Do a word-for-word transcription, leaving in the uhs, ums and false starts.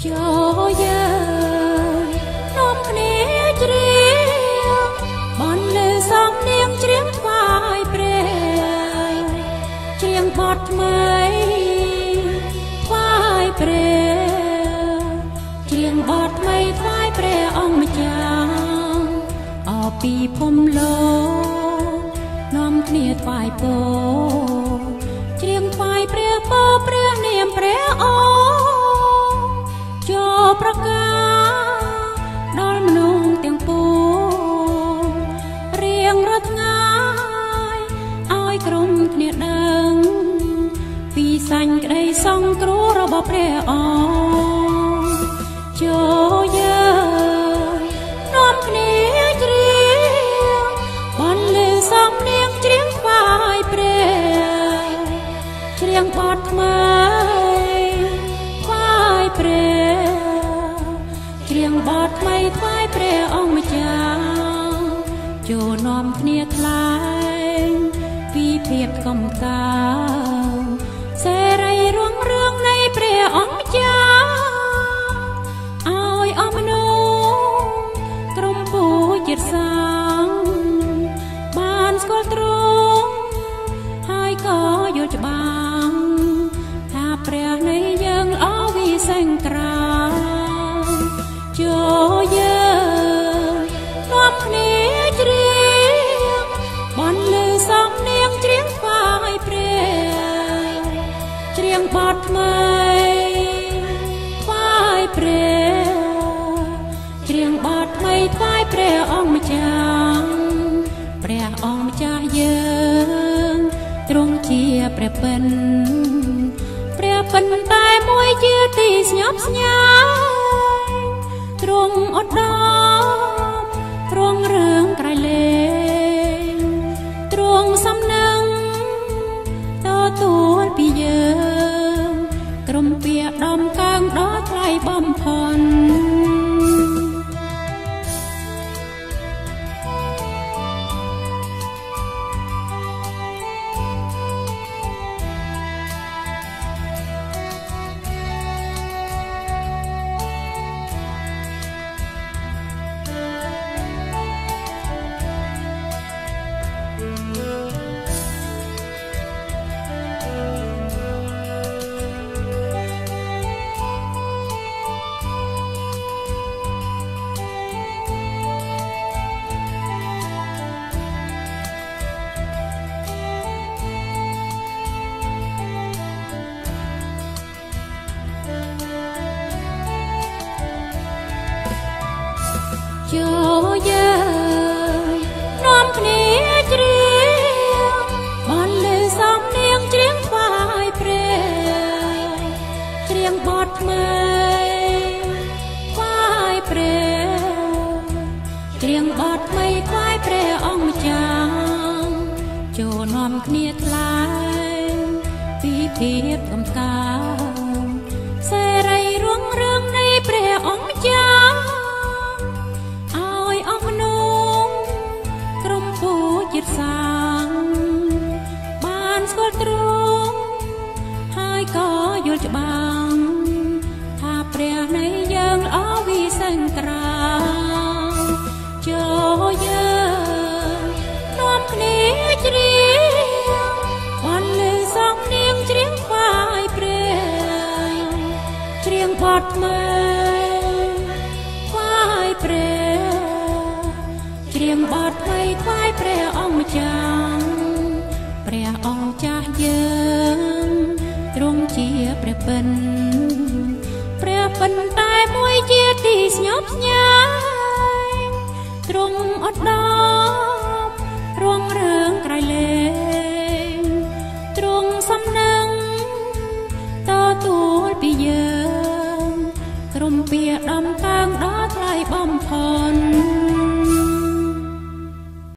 cho giờ nôm khné triêng bọn lê sóng niềm triêng phai pre triêng bọt mây phai pre triêng bọt mây phai pre ông chàng ở pi phom lô nôm khné phai po triêng phai pre po pre niềm pre ô choประกาដល់មនុស្សទាំងពួងរៀងរត់ងាយឲ្យក្រុមគ្នាដឹងពីសាញ់ក្តីសង្គ្រោះរបស់ព្រះអង្គចូលយើងនាំគ្នាច្រៀងបន្លឺសំនៀងច្រៀងថ្វាយព្រះច្រៀងបទថ្មីថ្វាយព្រះច្រៀងបទថ្មីថ្វាយព្រះអង្គម្ចាស់ចូលនាំគ្នាថ្លែងពីភាពកំកាសេរីរុងរឿងនៃព្រះអង្គម្ចាស់ឲ្យអស់មនុស្សក្រុមពូជាតិសាងបានស្គាល់ទ្រង់ហើយក៏យល់ច្បាស់ថាព្រះនៃយើងល្អវិសេសក្រាចូលយើងនាំគ្នាច្រៀងបន្លឺសំនៀងច្រៀងថ្វាយព្រះច្រៀងបទថ្មីថ្វាយព្រះច្រៀងបទថ្មីថ្វាយព្រះអង្គម្ចាស់ព្រះអង្គម្ចាស់យើងទ្រង់ជាព្រះពិនព្រះពិនតែមួយជាទីស្ញប់ស្ញែងទ្រង់ឧត្តមទ្រង់រឿងក្រៃលែងទ្រង់សំណាងទទួលពីយើងក្រុមពាក្យដំកើងដ៏ថ្លៃបំផុតចូលយើងនាំគ្នាច្រៀងបន្លឺសំនៀងច្រៀងថ្វាយព្រះច្រៀងបទថ្មីថ្វាយព្រះច្រៀងបទថ្មីថ្វាយព្រះអង្គម្ចាស់ចូលនាំគ្នាថ្លែងពីភាពកំកាសេរីរុងរឿងនៃព្រះអង្គម្ចាស់ជាតិសាងបានស្គាល់ទ្រង់ហើយក៏យល់ច្បាស់ថាព្រះនៃយើងល្អវិសេសក្រាចូលយើងនាំគ្នាច្រៀងបន្លឺសំនៀងច្រៀងថ្វាយព្រះច្រៀងបទថ្មី